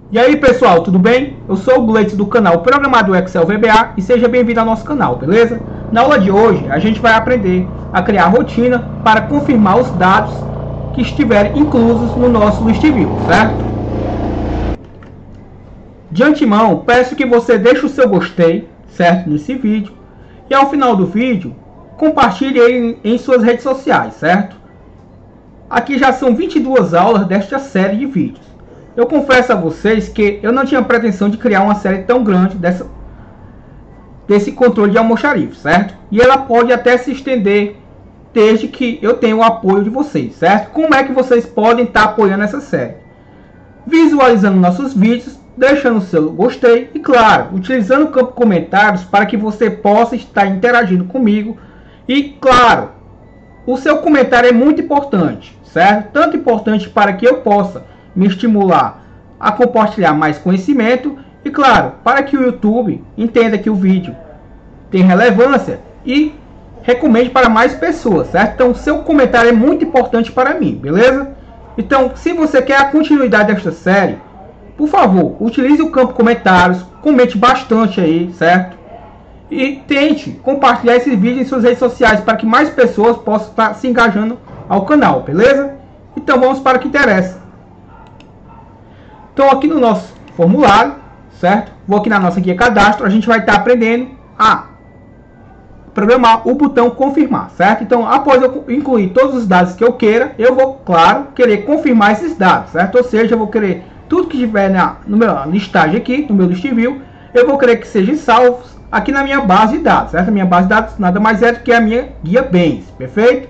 E aí pessoal, tudo bem? Eu sou o Gleitson do canal Programador Excel VBA e seja bem-vindo ao nosso canal, beleza? Na aula de hoje a gente vai aprender a criar rotina para confirmar os dados que estiverem inclusos no nosso List View, certo? De antemão, peço que você deixe o seu gostei, certo? Nesse vídeo. E ao final do vídeo, compartilhe ele em suas redes sociais, certo? Aqui já são 22 aulas desta série de vídeos. Eu confesso a vocês que eu não tinha pretensão de criar uma série tão grande desse controle de almoxarife, certo? E ela pode até se estender desde que eu tenha o apoio de vocês, certo? Como é que vocês podem estar apoiando essa série? Visualizando nossos vídeos, deixando o seu gostei e, claro, utilizando o campo comentários para que você possa estar interagindo comigo. E, claro, o seu comentário é muito importante, certo? Tanto importante para que eu possa me estimular a compartilhar mais conhecimento e, claro, para que o YouTube entenda que o vídeo tem relevância e recomende para mais pessoas, certo? Então, seu comentário é muito importante para mim, beleza? Então, se você quer a continuidade desta série, por favor, utilize o campo comentários, comente bastante aí, certo? E tente compartilhar esse vídeo em suas redes sociais para que mais pessoas possam estar se engajando ao canal, beleza? Então, vamos para o que interessa. Então, aqui no nosso formulário, certo? Vou aqui na nossa guia cadastro, a gente vai estar aprendendo a programar o botão confirmar, certo? Então, após eu incluir todos os dados que eu queira, eu vou, claro, querer confirmar esses dados, certo? Ou seja, eu vou querer tudo que estiver no meu listagem aqui, no meu List View, eu vou querer que sejam salvos aqui na minha base de dados, certo? A minha base de dados nada mais é do que a minha guia bens, perfeito?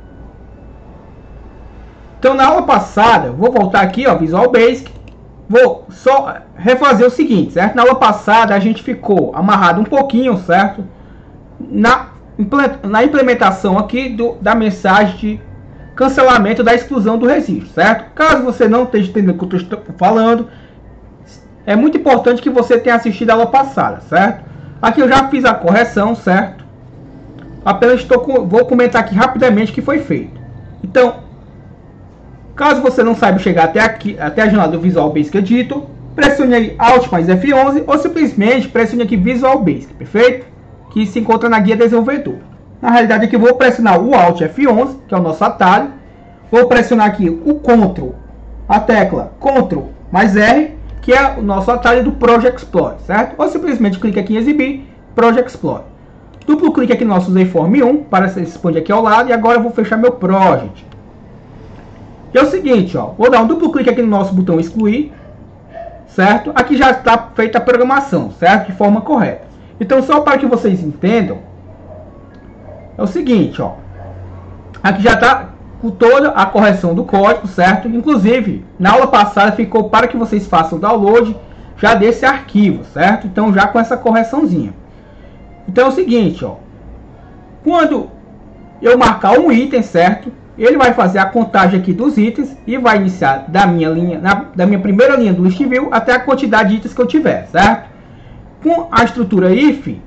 Então, na aula passada, vou voltar aqui, ó, Visual Basic. Vou só refazer o seguinte, certo? Na aula passada a gente ficou amarrado um pouquinho, certo? Na implementação aqui da mensagem de cancelamento da exclusão do registro, certo? Caso você não esteja entendendo o que eu estou falando, é muito importante que você tenha assistido a aula passada, certo? Aqui eu já fiz a correção, certo? Apenas vou comentar aqui rapidamente o que foi feito. Então, caso você não saiba chegar até aqui, até a janela do Visual Basic Editor, pressione aí Alt mais F11 ou simplesmente pressione aqui Visual Basic, perfeito? Que se encontra na guia desenvolvedor. Na realidade aqui eu vou pressionar o Alt F11, que é o nosso atalho. Vou pressionar aqui o Ctrl, a tecla Ctrl mais R, que é o nosso atalho do Project Explorer, certo? Ou simplesmente clique aqui em exibir Project Explorer. Duplo clique aqui no nosso Z-Form 1 para se expandir aqui ao lado e agora eu vou fechar meu Project. É o seguinte, ó, vou dar um duplo clique aqui no nosso botão excluir, certo? Aqui já está feita a programação, certo? De forma correta. Então, só para que vocês entendam, é o seguinte, ó, aqui já está com toda a correção do código, certo? Inclusive, na aula passada ficou para que vocês façam o download já desse arquivo, certo? Então, já com essa correçãozinha. Então, é o seguinte, ó, quando eu marcar um item, certo? Ele vai fazer a contagem aqui dos itens e vai iniciar da minha primeira linha do List View até a quantidade de itens que eu tiver, certo? Com a estrutura if,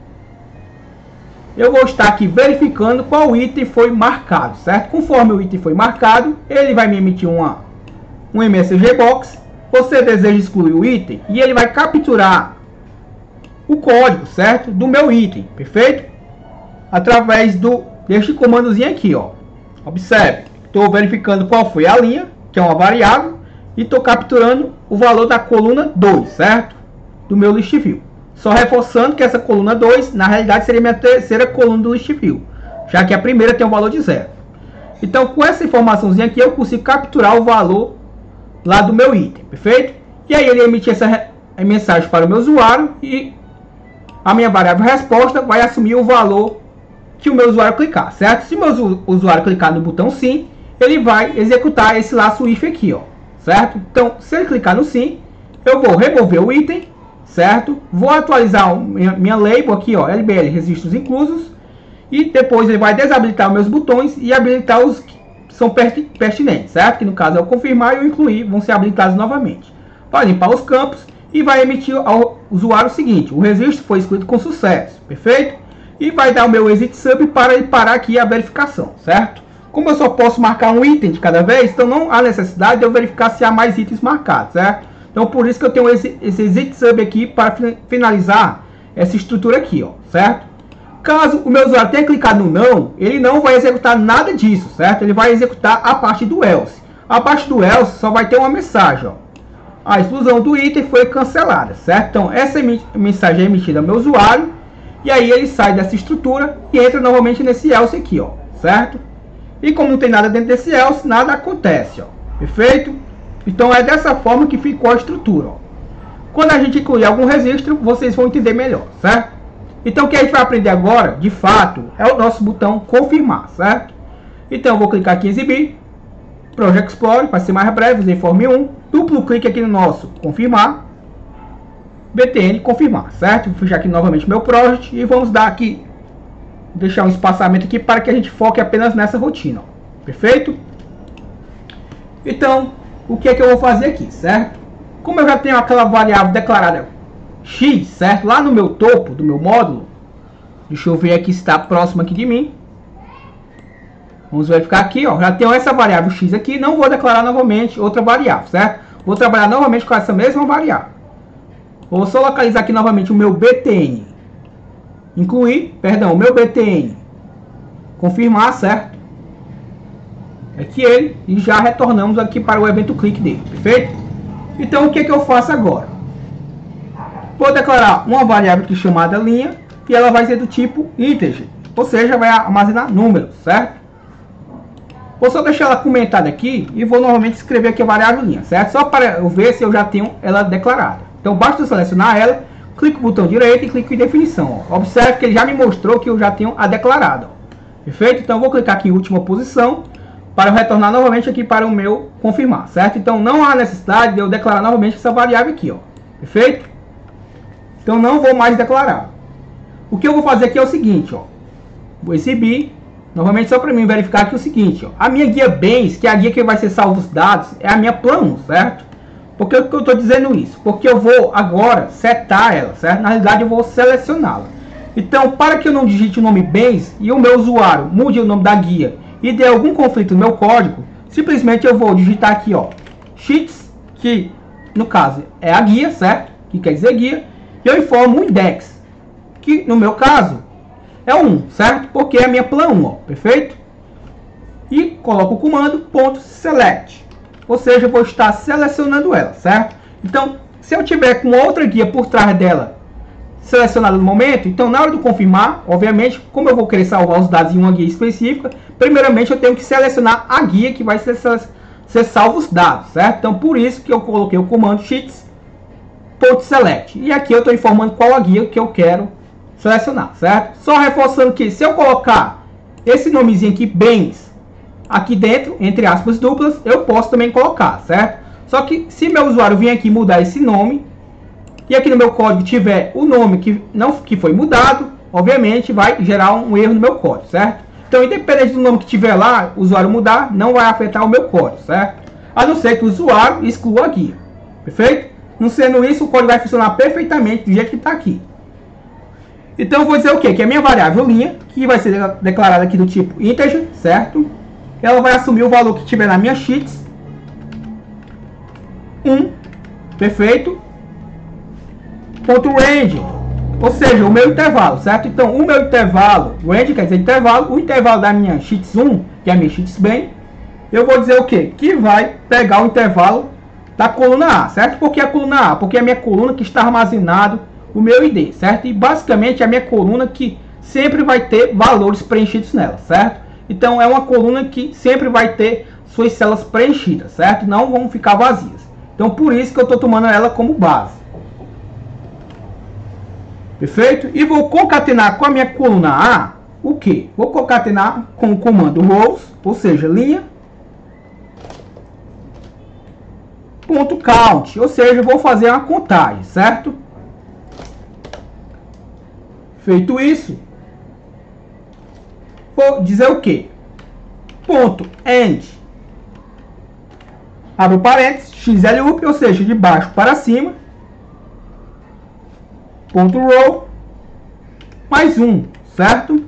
eu vou estar aqui verificando qual item foi marcado, certo? Conforme o item foi marcado, ele vai me emitir um MSG Box. Você deseja excluir o item e ele vai capturar o código, certo? Do meu item, perfeito? Através deste comandozinho aqui, ó. Observe, estou verificando qual foi a linha, que é uma variável, e estou capturando o valor da coluna 2, certo? Do meu List View. Só reforçando que essa coluna 2, na realidade, seria minha terceira coluna do List View, já que a primeira tem um valor de 0. Então, com essa informaçãozinha aqui, eu consigo capturar o valor lá do meu item, perfeito? E aí ele emite essa mensagem para o meu usuário e a minha variável resposta vai assumir o valor que o meu usuário clicar, certo? Se o meu usuário clicar no botão sim, ele vai executar esse laço if aqui, ó, certo? Então, se ele clicar no sim, eu vou remover o item, certo? Vou atualizar minha label aqui, ó, LBL registros inclusos, e depois ele vai desabilitar os meus botões e habilitar os que são pertinentes, certo? Que no caso é o confirmar e o incluir, vão ser habilitados novamente. Vai limpar os campos e vai emitir ao usuário o seguinte: o registro foi excluído com sucesso, perfeito? E vai dar o meu exit sub para ele parar aqui a verificação, certo? Como eu só posso marcar um item de cada vez, então não há necessidade de eu verificar se há mais itens marcados, certo? Então por isso que eu tenho esse exit sub aqui para finalizar essa estrutura aqui, ó, certo? Caso o meu usuário tenha clicado no não, ele não vai executar nada disso, certo? Ele vai executar a parte do else. A parte do else só vai ter uma mensagem, ó. A exclusão do item foi cancelada, certo? Então essa mensagem é emitida ao meu usuário e aí ele sai dessa estrutura e entra novamente nesse else aqui, ó, certo? E como não tem nada dentro desse else, nada acontece, ó. Perfeito? Então é dessa forma que ficou a estrutura, ó. Quando a gente incluir algum registro, vocês vão entender melhor, certo? Então o que a gente vai aprender agora, de fato, é o nosso botão confirmar, certo? Então eu vou clicar aqui em exibir, Project Explorer, para ser mais breve, usei Form 1, duplo clique aqui no nosso confirmar, btn confirmar, certo? Vou fechar aqui novamente meu project e vamos dar aqui, deixar um espaçamento aqui para que a gente foque apenas nessa rotina, ó. Perfeito? Então, o que é que eu vou fazer aqui, certo? Como eu já tenho aquela variável declarada x, certo? Lá no meu topo do meu módulo, deixa eu ver aqui se está próximo aqui de mim. Vamos verificar aqui, ó, já tenho essa variável x aqui, não vou declarar novamente outra variável, certo? Vou trabalhar novamente com essa mesma variável. Vou só localizar aqui novamente o meu btn, o meu btn, confirmar, certo? Aqui ele, e já retornamos aqui para o evento clique dele, perfeito? Então o que que eu faço agora? Vou declarar uma variável aqui chamada linha, e ela vai ser do tipo integer, ou seja, vai armazenar números, certo? Vou só deixar ela comentada aqui e vou novamente escrever aqui a variável linha, certo? Só para eu ver se eu já tenho ela declarada. Então basta eu selecionar ela, clico no botão direito e clico em definição, ó. Observe que ele já me mostrou que eu já tenho a declarada, ó. Perfeito? Então eu vou clicar aqui em última posição para eu retornar novamente aqui para o meu confirmar, certo? Então não há necessidade de eu declarar novamente essa variável aqui, ó. Perfeito? Então não vou mais declarar. O que eu vou fazer aqui é o seguinte, ó. Vou exibir novamente só para mim verificar aqui o seguinte, ó. A minha guia bens, que é a guia que vai ser salvo os dados, é a minha plan 1, certo? Por que eu estou dizendo isso? Porque eu vou agora setar ela, certo? Na realidade eu vou selecioná-la. Então, para que eu não digite o nome bens e o meu usuário mude o nome da guia e dê algum conflito no meu código, simplesmente eu vou digitar aqui, ó, sheets, que no caso é a guia, certo? Que quer dizer guia, e eu informo o index, que no meu caso é 1, certo? Porque é a minha plan 1, ó, perfeito? E coloco o comando .select, ou seja, eu vou estar selecionando ela, certo? Então, se eu tiver com outra guia por trás dela selecionada no momento, então na hora de confirmar, obviamente, como eu vou querer salvar os dados em uma guia específica, primeiramente eu tenho que selecionar a guia que vai ser salvo os dados, certo? Então, por isso que eu coloquei o comando sheets.select. E aqui eu estou informando qual a guia que eu quero selecionar, certo? Só reforçando que se eu colocar esse nomezinho aqui, bens, aqui dentro, entre aspas duplas, eu posso também colocar, certo? Só que se meu usuário vir aqui mudar esse nome, e aqui no meu código tiver o nome que foi mudado, obviamente vai gerar um erro no meu código, certo? Então, independente do nome que tiver lá, o usuário mudar, não vai afetar o meu código, certo? A não ser que o usuário exclua a guia, perfeito? Não sendo isso, o código vai funcionar perfeitamente do jeito que está aqui. Então eu vou dizer o quê? Que a minha variável linha, que vai ser declarada aqui do tipo integer, certo? Ela vai assumir o valor que tiver na minha sheets 1, perfeito? Ponto range, ou seja, o meu intervalo, certo? Então o meu intervalo, range quer dizer intervalo, o intervalo da minha sheets 1, que é a minha sheets bem, eu vou dizer o quê? Que vai pegar o intervalo da coluna A, certo? Por que a coluna A? Porque é a minha coluna que está armazenado o meu ID, certo? E basicamente é a minha coluna que sempre vai ter valores preenchidos nela, certo? Então é uma coluna que sempre vai ter suas células preenchidas, certo? Não vão ficar vazias. Então por isso que eu estou tomando ela como base. Perfeito? E vou concatenar com a minha coluna A o que? Vou concatenar com o comando rows, ou seja, linha, ponto count, ou seja, vou fazer uma contagem, certo? Feito isso, vou dizer o que? Ponto end, abre parênteses, xloop, ou seja, de baixo para cima, ponto row, mais 1, certo?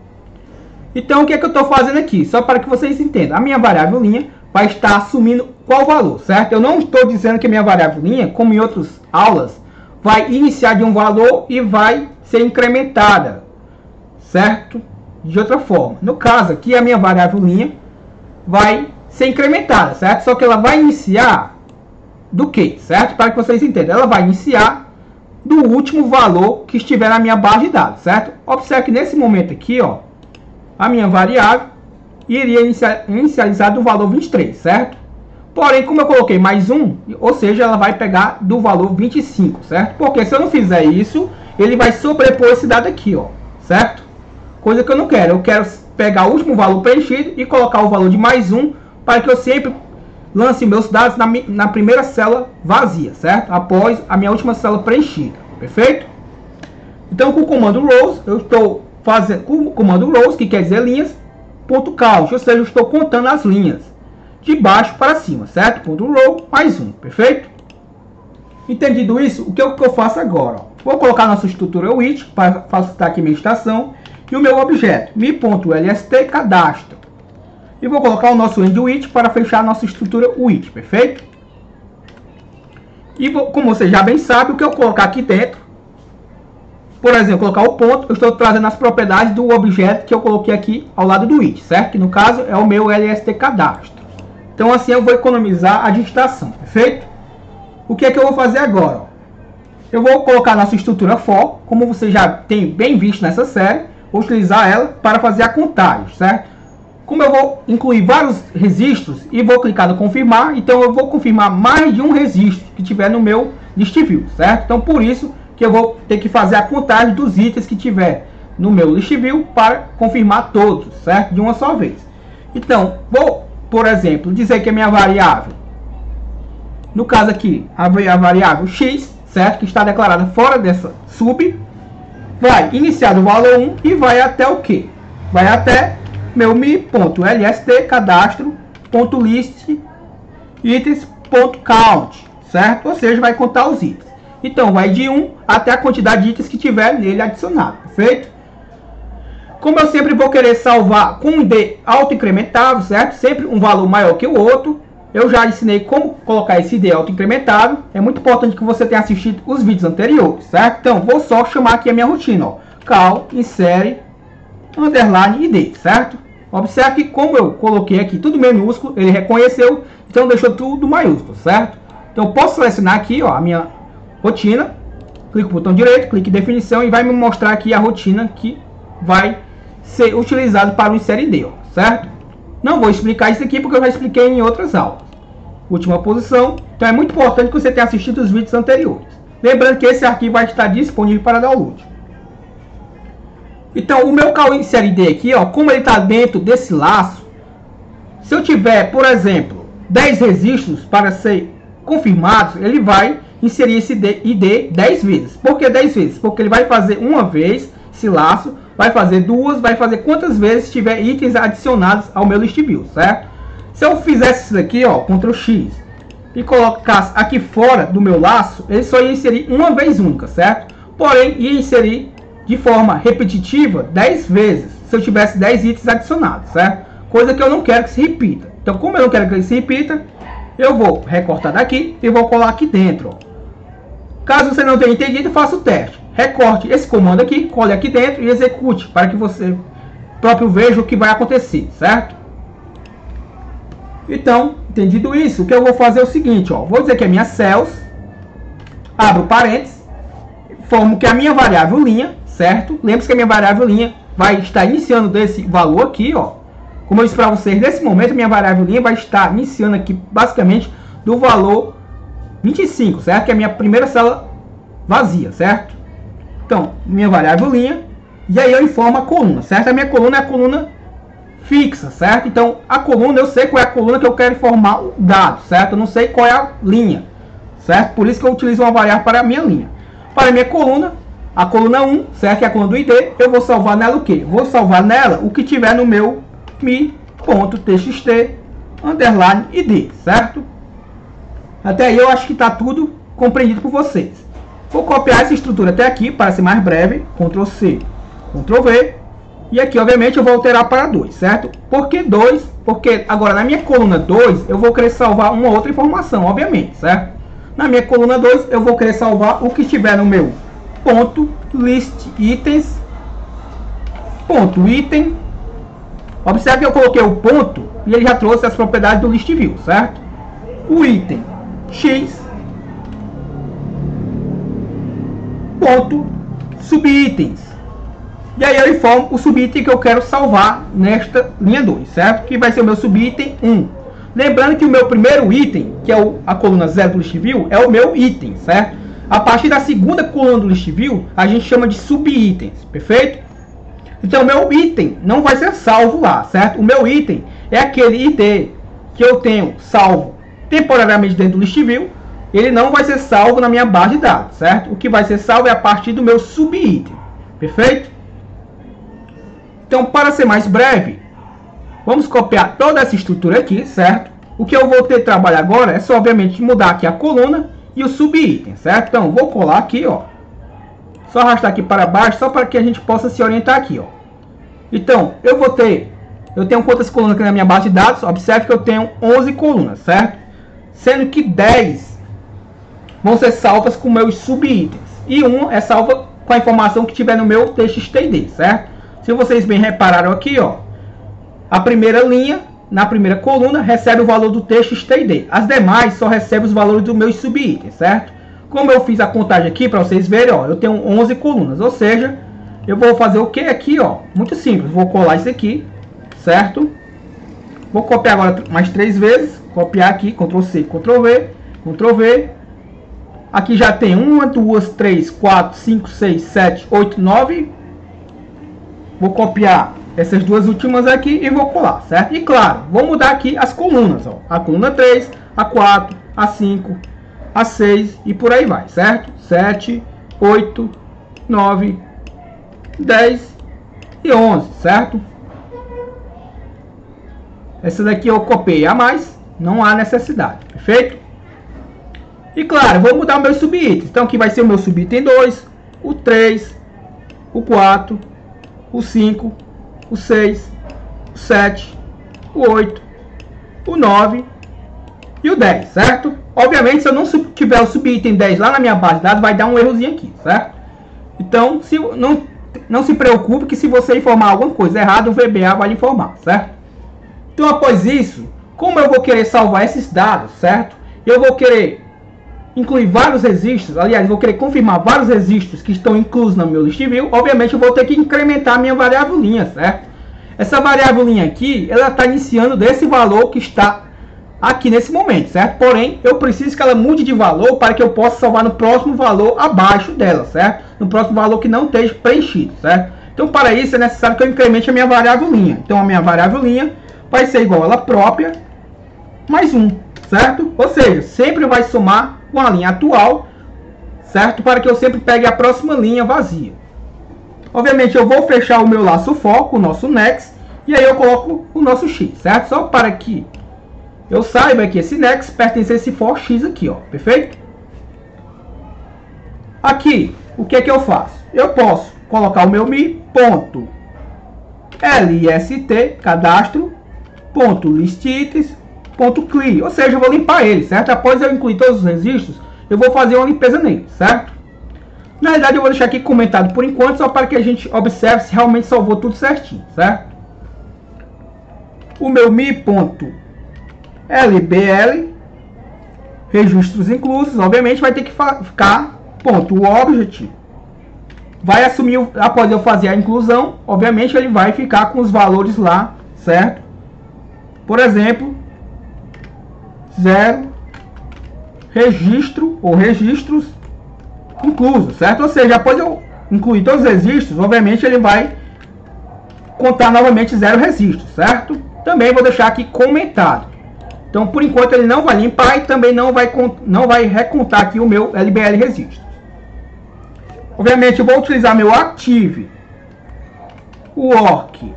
Então, o que é que eu estou fazendo aqui? Só para que vocês entendam. A minha variável linha vai estar assumindo qual valor, certo? Eu não estou dizendo que a minha variável linha, como em outras aulas, vai iniciar de um valor e vai ser incrementada, certo? De outra forma. No caso aqui, a minha variável linha vai ser incrementada, certo? Só que ela vai iniciar do que, certo? Para que vocês entendam, ela vai iniciar do último valor que estiver na minha base de dados, certo? Observe que nesse momento aqui, ó, a minha variável iria inicializar do valor 23, certo? Porém, como eu coloquei mais um, ou seja, ela vai pegar do valor 25, certo? Porque se eu não fizer isso, ele vai sobrepor esse dado aqui, ó, certo? Coisa que eu não quero. Eu quero pegar o último valor preenchido e colocar o valor de mais um, para que eu sempre lance meus dados na primeira célula vazia, certo? Após a minha última célula preenchida, perfeito? Então, com o comando rows, eu estou fazendo com o comando rows, que quer dizer linhas, ponto count, ou seja, eu estou contando as linhas de baixo para cima, certo? Ponto row mais um, perfeito? Entendido isso, o que eu faço agora? Ó? Vou colocar nossa estrutura with para facilitar aqui minha estação e o meu objeto mi.lst cadastro. E vou colocar o nosso end with para fechar a nossa estrutura with, perfeito? E como você já bem sabe, o que eu colocar aqui dentro, por exemplo, colocar o ponto, eu estou trazendo as propriedades do objeto que eu coloquei aqui ao lado do with, certo? Que no caso é o meu lst cadastro. Então assim eu vou economizar a digitação, perfeito? O que é que eu vou fazer agora? Ó? Eu vou colocar a nossa estrutura for, como você já tem bem visto nessa série, vou utilizar ela para fazer a contagem, certo? Como eu vou incluir vários registros e vou clicar no confirmar, então eu vou confirmar mais de um registro que tiver no meu list view, certo? Então por isso que eu vou ter que fazer a contagem dos itens que tiver no meu list view para confirmar todos, certo? De uma só vez. Então, vou, por exemplo, dizer que a minha variável, no caso aqui, a variável x, certo? Que está declarada fora dessa sub, vai iniciar do valor 1 e vai até o que? Vai até meu mi.lst cadastro.list itens.count, certo? Ou seja, vai contar os itens. Então, vai de 1 até a quantidade de itens que tiver nele adicionado, perfeito? Como eu sempre vou querer salvar com um ID auto-incrementável, certo? Sempre um valor maior que o outro. Eu já ensinei como colocar esse ID auto-incrementável. É muito importante que você tenha assistido os vídeos anteriores, certo? Então, vou só chamar aqui a minha rotina, ó. Cal, insere, underline ID, certo? Observe que como eu coloquei aqui tudo minúsculo, ele reconheceu, então deixou tudo maiúsculo, certo? Então, eu posso selecionar aqui, ó, a minha rotina. Clico no botão direito, clique em definição e vai me mostrar aqui a rotina que vai ser utilizado para o insere ID, ó, certo? Não vou explicar isso aqui porque eu já expliquei em outras aulas. Última posição. Então é muito importante que você tenha assistido os vídeos anteriores. Lembrando que esse arquivo vai estar disponível para download. Então o meu call insere ID aqui, ó, como ele está dentro desse laço, se eu tiver, por exemplo, 10 registros para ser confirmados, ele vai inserir esse ID 10 vezes. Por que 10 vezes? Porque ele vai fazer uma vez esse laço, vai fazer duas, vai fazer quantas vezes tiver itens adicionados ao meu list view, certo? Se eu fizesse isso aqui, ó, Ctrl X, e colocasse aqui fora do meu laço, ele só ia inserir uma vez única, certo? Porém, ia inserir de forma repetitiva 10 vezes, se eu tivesse 10 itens adicionados, certo? Coisa que eu não quero que se repita. Então, como eu não quero que ele se repita, eu vou recortar daqui e vou colar aqui dentro, ó. Caso você não tenha entendido, faça o teste. Recorte esse comando aqui, cole aqui dentro e execute para que você próprio veja o que vai acontecer, certo? Então, entendido isso, o que eu vou fazer é o seguinte, ó, vou dizer que é minha cells, abro parênteses, formo que a minha variável linha, certo? Lembre-se que a minha variável linha vai estar iniciando desse valor aqui, ó. Como eu disse para vocês, nesse momento a minha variável linha vai estar iniciando aqui basicamente do valor 25, certo? Que é a minha primeira célula vazia, certo? Então, minha variável linha, e aí eu informo a coluna, certo? A minha coluna é a coluna fixa, certo? Então, a coluna, eu sei qual é a coluna que eu quero informar o dado, certo? Eu não sei qual é a linha, certo? Por isso que eu utilizo uma variável para a minha linha. Para a minha coluna, a coluna 1, certo? Que é a coluna do ID, eu vou salvar nela o quê? Vou salvar nela o que tiver no meu mi.txt underline ID, certo? Até aí eu acho que está tudo compreendido por vocês. Vou copiar essa estrutura até aqui para ser mais breve. Ctrl+C, Ctrl+V. E aqui, obviamente, eu vou alterar para 2, certo? Por que 2? porque agora na minha coluna 2 eu vou querer salvar uma outra informação, obviamente, certo? Na minha coluna 2 eu vou querer salvar o que estiver no meu ponto list itens, ponto item. Observe que eu coloquei o ponto e ele já trouxe as propriedades do list view, certo? O item x ponto subitens. E aí eu informo o subitem que eu quero salvar nesta linha 2, certo? Que vai ser o meu subitem 1. Lembrando que o meu primeiro item, que é a coluna 0 do list view, é o meu item, certo? A partir da segunda coluna do list view, a gente chama de subitens, perfeito? Então, o meu item não vai ser salvo lá, certo? O meu item é aquele ID que eu tenho salvo temporariamente dentro do list view. Ele não vai ser salvo na minha base de dados, certo? O que vai ser salvo é a partir do meu subitem, perfeito? Então, para ser mais breve, vamos copiar toda essa estrutura aqui, certo? O que eu vou ter que trabalhar agora é só, obviamente, mudar aqui a coluna e o subitem, certo? Então, vou colar aqui, ó. Só arrastar aqui para baixo, só para que a gente possa se orientar aqui, ó. Então, eu tenho quantas colunas aqui na minha base de dados? Observe que eu tenho 11 colunas, certo? Sendo que 10 vão ser salvas com meus subitens. E 1 é salva com a informação que tiver no meu txt.id, certo? Se vocês bem repararam aqui, ó, a primeira linha, na primeira coluna, recebe o valor do txt.id. As demais só recebem os valores dos meus subitens, certo? Como eu fiz a contagem aqui, para vocês verem, ó, eu tenho 11 colunas. Ou seja, eu vou fazer o que aqui, ó? Muito simples. Vou colar isso aqui, certo? Vou copiar agora mais 3 vezes. Copiar aqui, Ctrl+C, Ctrl+V, Ctrl+V. Aqui já tem 1, 2, 3, 4, 5, 6, 7, 8, 9. Vou copiar essas duas últimas aqui e vou colar, certo? E claro, vou mudar aqui as colunas, ó. A coluna 3, a 4, a 5, a 6 e por aí vai, certo? 7, 8, 9, 10 e 11, certo? Essa daqui eu copiei a mais, não há necessidade, perfeito? E claro, vou mudar os meus subitens. Então aqui vai ser o meu subitem 2, o 3, o 4, o 5, o 6, o 7, o 8, o 9 e o 10, certo? Obviamente, se eu não tiver o subitem 10 lá na minha base de dados, vai dar um errozinho aqui, certo? Então, não se preocupe que se você informar alguma coisa errada, o VBA vai lhe informar, certo? Então, após isso, como eu vou querer salvar esses dados, certo? Eu vou querer incluir vários registros, aliás, vou querer confirmar vários registros que estão inclusos no meu list view. Obviamente, eu vou ter que incrementar a minha variável linha, certo? Essa variável linha aqui, ela está iniciando desse valor que está aqui nesse momento, certo? Porém, eu preciso que ela mude de valor para que eu possa salvar no próximo valor abaixo dela, certo? No próximo valor que não esteja preenchido, certo? Então, para isso, é necessário que eu incremente a minha variável linha. Então, a minha variável linha vai ser igual a ela própria mais 1, certo? Ou seja, sempre vai somar com a linha atual, certo? Para que eu sempre pegue a próxima linha vazia. Obviamente, eu vou fechar o meu laço foco, o nosso next, e aí eu coloco o nosso x, certo? Só para que eu saiba que esse next pertence a esse for x aqui, ó, perfeito? Aqui, o que é que eu faço? Eu posso colocar o meu mi.list, cadastro, .listitens.clear, ou seja, eu vou limpar ele, certo? Após eu incluir todos os registros, eu vou fazer uma limpeza nele, certo? Na verdade, eu vou deixar aqui comentado por enquanto, só para que a gente observe se realmente salvou tudo certinho, certo? O meu mi.lbl, registros inclusos, obviamente vai ter que ficar .object. Vai assumir, após eu fazer a inclusão, obviamente ele vai ficar com os valores lá, certo? Por exemplo, 0 registro ou registros inclusos, certo? Ou seja, após eu incluir todos os registros, obviamente ele vai contar novamente 0 registros, certo? Também vou deixar aqui comentado. Então, por enquanto, ele não vai limpar e também não vai recontar aqui o meu LBL registros. Obviamente, eu vou utilizar meu active work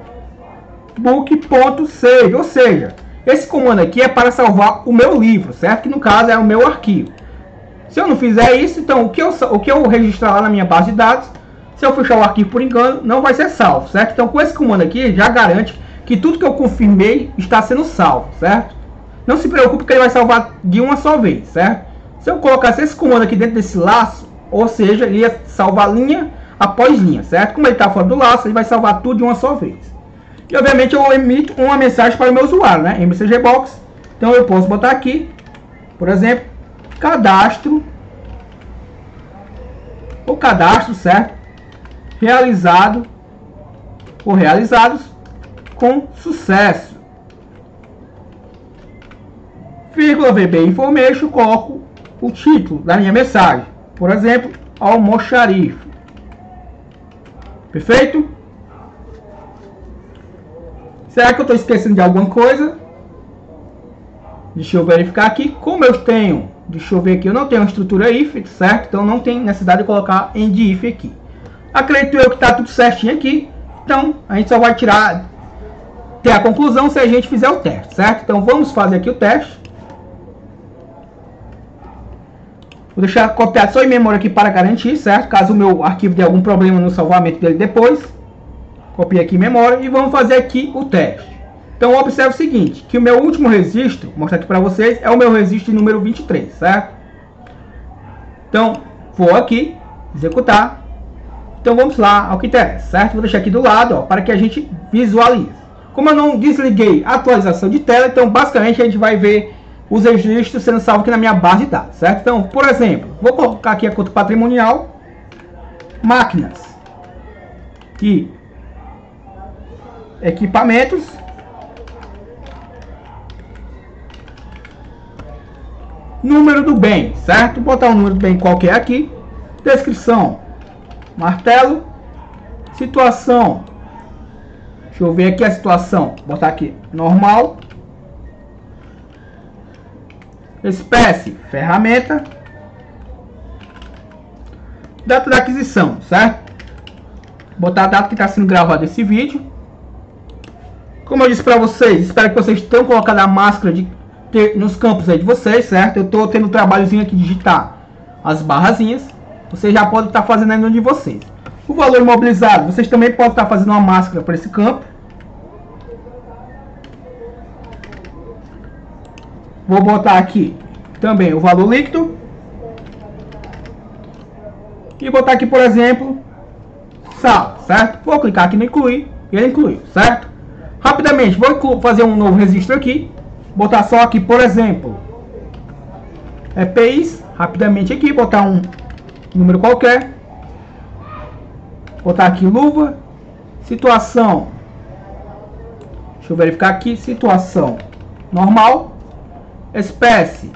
book.save, ou seja, esse comando aqui é para salvar o meu livro, certo? Que no caso é o meu arquivo. Se eu não fizer isso, então o que eu registrar lá na minha base de dados, se eu fechar o arquivo por engano, não vai ser salvo, certo? Então com esse comando aqui já garante que tudo que eu confirmei está sendo salvo, certo? Não se preocupe que ele vai salvar de uma só vez, certo? Se eu colocasse esse comando aqui dentro desse laço, ou seja, ele ia salvar linha após linha, certo? Como ele está fora do laço, ele vai salvar tudo de uma só vez. E obviamente eu emito uma mensagem para o meu usuário, né? MSG Box. Então eu posso botar aqui, por exemplo, cadastro, o cadastro, certo? Realizado ou realizados com sucesso. Vírgula VB Information, coloco o título da minha mensagem, por exemplo, almoxarife. Perfeito? Será que eu estou esquecendo de alguma coisa? Deixa eu verificar aqui. Como eu tenho, deixa eu ver aqui, eu não tenho uma estrutura if, certo? Então não tem necessidade de colocar end if aqui. Acredito eu que está tudo certinho aqui. Então a gente só vai ter a conclusão se a gente fizer o teste, certo? Então vamos fazer aqui o teste. Vou deixar copiado só em memória aqui para garantir, certo? Caso o meu arquivo dê algum problema no salvamento dele depois. Copie aqui em memória e vamos fazer aqui o teste. Então observe o seguinte, que o meu último registro, vou mostrar aqui para vocês, é o meu registro número 23, certo? Então vou aqui, executar. Então vamos lá ao que interessa, certo? Vou deixar aqui do lado, ó, para que a gente visualize. Como eu não desliguei a atualização de tela, então basicamente a gente vai ver os registros sendo salvos aqui na minha base de dados, certo? Então, por exemplo, vou colocar aqui a conta patrimonial, máquinas e equipamentos, número do bem, certo? Vou botar um número do bem qualquer aqui, descrição, martelo, situação, deixa eu ver aqui a situação, vou botar aqui normal, espécie, ferramenta, data da aquisição, certo? Botar a data que está sendo gravado esse vídeo. Como eu disse para vocês, espero que vocês tenham colocado a máscara nos campos aí de vocês, certo? Eu estou tendo um trabalhozinho aqui de digitar as barrazinhas. Vocês já podem estar fazendo aí no de vocês. O valor imobilizado, vocês também podem estar fazendo uma máscara para esse campo. Vou botar aqui também o valor líquido. E botar aqui, por exemplo, sal, certo? Vou clicar aqui no incluir e ele incluiu, certo? Rapidamente, vou fazer um novo registro aqui. Botar só aqui, por exemplo, EPIs. Rapidamente aqui, botar um número qualquer. Botar aqui luva. Situação. Deixa eu verificar aqui. Situação normal. Espécie.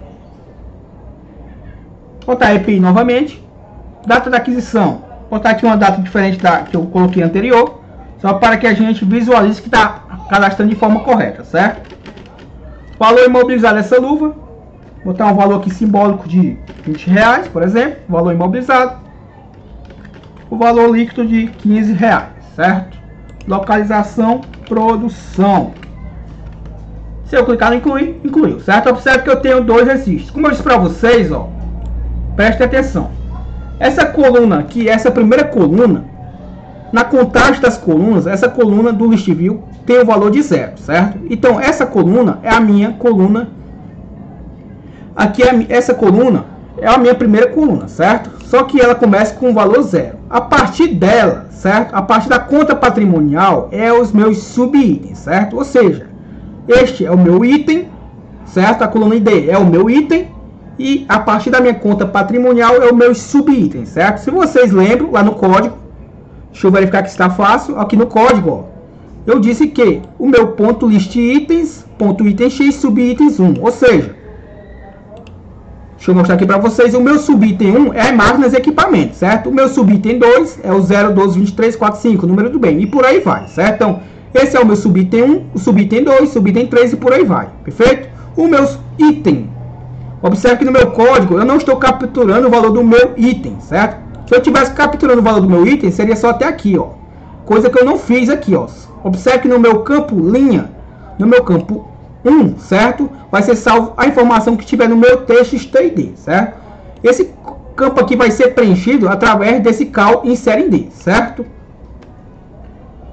Botar EPI novamente. Data da aquisição. Botar aqui uma data diferente da que eu coloquei anterior. Só para que a gente visualize que está cadastrando de forma correta, certo? Valor imobilizado dessa luva. Botar um valor aqui simbólico de R$20, por exemplo. Valor imobilizado. O valor líquido de R$15, certo? Localização, produção. Se eu clicar no incluir, incluiu, certo? Observe que eu tenho dois registros. Como eu disse para vocês, ó, preste atenção. Essa coluna aqui, essa primeira coluna, na contagem das colunas, essa coluna do list view tem o valor de 0, certo? Então essa coluna é a minha coluna. Aqui essa coluna é a minha primeira coluna, certo? Só que ela começa com o valor 0. A partir dela, certo? A partir da conta patrimonial é os meus subitens, certo? Ou seja, este é o meu item, certo? A coluna ID é o meu item e a partir da minha conta patrimonial é o meu subitem, certo? Se vocês lembram lá no código, deixa eu verificar que está fácil. Aqui no código, ó, eu disse que o meu ponto list itens, ponto item x, subitens 1. Ou seja, deixa eu mostrar aqui para vocês. O meu subitem 1 é máquinas e equipamentos, certo? O meu subitem 2 é o 0, 12, 23, 4, 5, número do bem. E por aí vai, certo? Então, esse é o meu subitem 1, o subitem 2, subitem 3 e por aí vai. Perfeito? O meu item. Observe que no meu código eu não estou capturando o valor do meu item, certo? Se eu tivesse capturando o valor do meu item, seria só até aqui, ó. Coisa que eu não fiz aqui, ó. Observe que no meu campo linha, no meu campo 1, certo? Vai ser salvo a informação que estiver no meu txt.id, certo? Esse campo aqui vai ser preenchido através desse call insere in D, certo?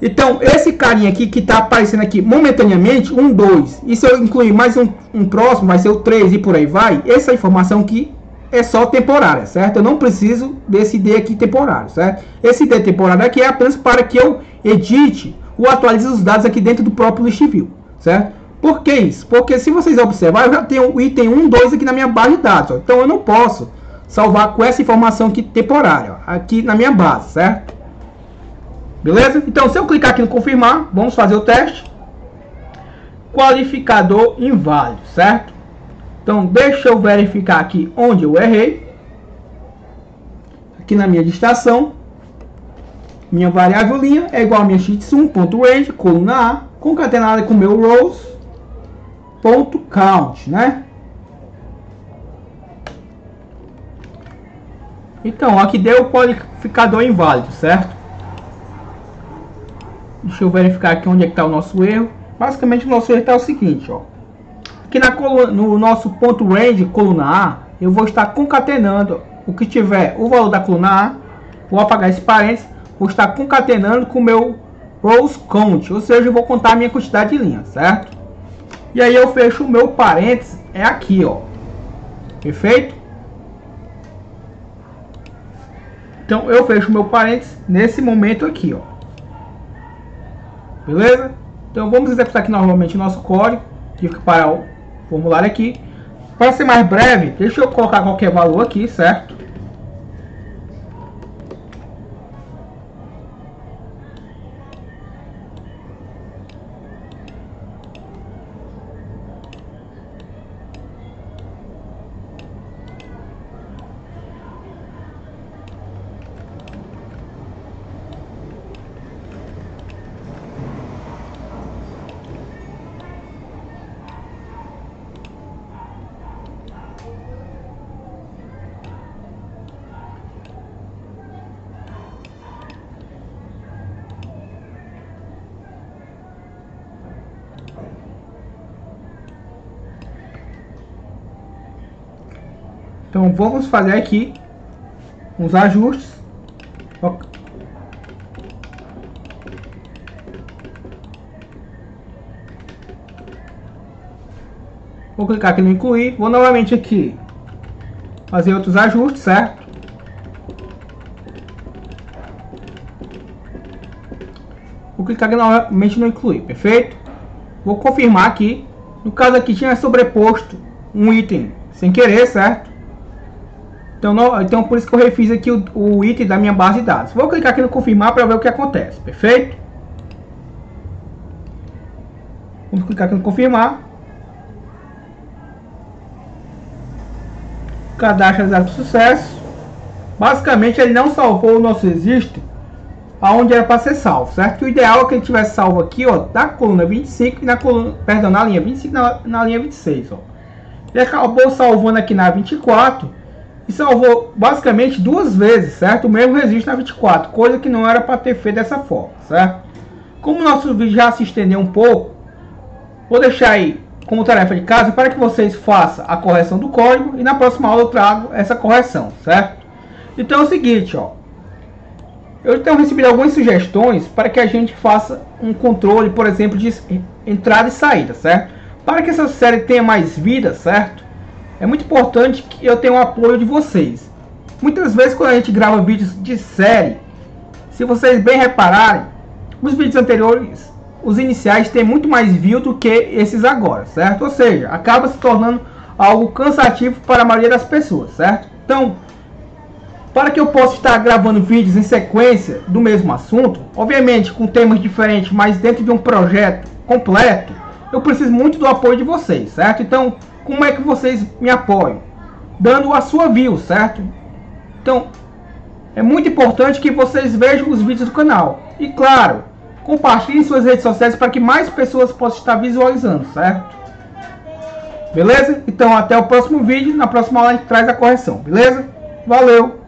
Então, esse carinha aqui que está aparecendo aqui momentaneamente, 1, 2. E se eu incluir mais um próximo, vai ser o 3 e por aí vai. Essa informação aqui é só temporária, certo? Eu não preciso desse ID aqui temporário, certo? Esse ID temporário aqui é apenas para que eu edite ou atualize os dados aqui dentro do próprio list view, certo? Por que isso? Porque se vocês observarem, eu já tenho o item 1, 2 aqui na minha base de dados, ó. Então eu não posso salvar com essa informação aqui temporária, ó, aqui na minha base, certo? Beleza? Então, se eu clicar aqui no confirmar, vamos fazer o teste. Qualificador inválido, certo? Então, deixa eu verificar aqui onde eu errei. Aqui na minha distração, minha variável linha é igual a minha sheets1.range, coluna A, concatenada com meu rows.count, né? Então, aqui deu o qualificador inválido, certo? Deixa eu verificar aqui onde é que está o nosso erro. Basicamente o nosso erro está o seguinte, ó. Aqui na coluna, no nosso ponto range, coluna A, eu vou estar concatenando o que tiver o valor da coluna A. Vou apagar esse parênteses. Vou estar concatenando com o meu rows count, ou seja, eu vou contar a minha quantidade de linhas, certo? E aí eu fecho o meu parênteses, é aqui, ó. Perfeito? Então eu fecho o meu parênteses nesse momento aqui, ó. Beleza? Então vamos executar aqui novamente o nosso código. Tive que parar o formulário aqui. Para ser mais breve, deixa eu colocar qualquer valor aqui, certo? Então vamos fazer aqui uns ajustes. Vou clicar aqui no incluir. Vou novamente aqui fazer outros ajustes, certo? Vou clicar aqui novamente no incluir, perfeito? Vou confirmar aqui. No caso aqui tinha sobreposto um item sem querer, certo? Então por isso que eu refiz aqui o item da minha base de dados. Vou clicar aqui no confirmar para ver o que acontece, perfeito? Vamos clicar aqui no confirmar. Cadastro realizado com sucesso. Basicamente ele não salvou o nosso registro aonde era para ser salvo, certo? O ideal é que ele tivesse salvo aqui, ó, da coluna 25 e na coluna, perdão, na linha 25 e na linha 26, ó. Ele acabou salvando aqui na 24 e salvou basicamente duas vezes, certo? O mesmo registro na 24, coisa que não era para ter feito dessa forma, certo? Como o nosso vídeo já se estendeu um pouco, vou deixar aí como tarefa de casa para que vocês façam a correção do código e na próxima aula eu trago essa correção, certo? Então é o seguinte, ó. Eu tenho recebido algumas sugestões para que a gente faça um controle, por exemplo, de entrada e saída, certo? Para que essa série tenha mais vida, certo? É muito importante que eu tenha o apoio de vocês. Muitas vezes quando a gente grava vídeos de série, se vocês bem repararem, os vídeos anteriores, os iniciais, têm muito mais view do que esses agora, certo? Ou seja, acaba se tornando algo cansativo para a maioria das pessoas, certo? Então, para que eu possa estar gravando vídeos em sequência do mesmo assunto, obviamente com temas diferentes, mas dentro de um projeto completo, eu preciso muito do apoio de vocês, certo? Então, como é que vocês me apoiam? Dando a sua view, certo? Então, é muito importante que vocês vejam os vídeos do canal. E claro, compartilhem suas redes sociais para que mais pessoas possam estar visualizando, certo? Beleza? Então, até o próximo vídeo. Na próxima aula a gente traz a correção, beleza? Valeu!